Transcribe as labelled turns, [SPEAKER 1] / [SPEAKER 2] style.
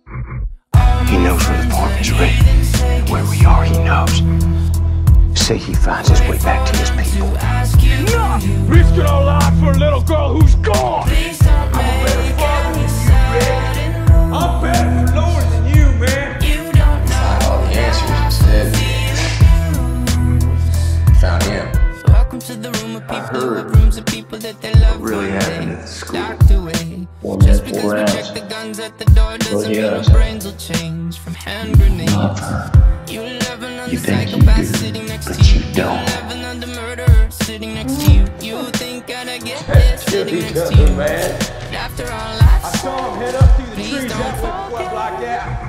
[SPEAKER 1] He knows where the farm is, Rick. Where we are, he knows. Say he finds his way back to his people.
[SPEAKER 2] Enough! Risking our life for a little girl who's gone! I'm a better father than you, Rick. I'm better for lower than you, man.
[SPEAKER 3] Find all the answers instead. Found him.
[SPEAKER 4] Welcome to the room of people who have rooms of people that they love.
[SPEAKER 1] Really happened at the school.
[SPEAKER 4] Locked away. Just because we check the guns at the door doesn't mean our brains will change from hand grenades. You living on the psychopath sitting next to you. You living on the murderer sitting next to you. You think I'd get this sitting next to you.
[SPEAKER 2] Man.
[SPEAKER 4] After all that,
[SPEAKER 2] I saw him head up through the trees. That was like that.